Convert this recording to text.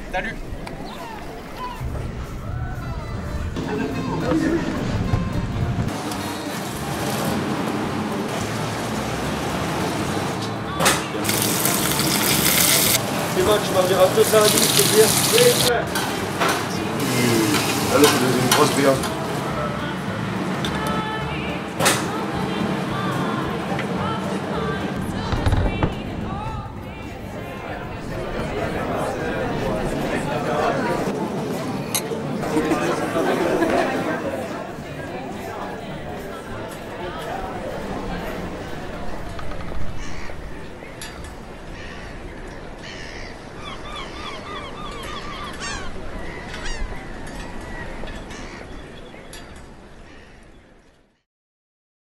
Salut. C'est bon, tu m'en diras 210, s'il te plaît. Oui, frère. Là, c'est une grosse viande.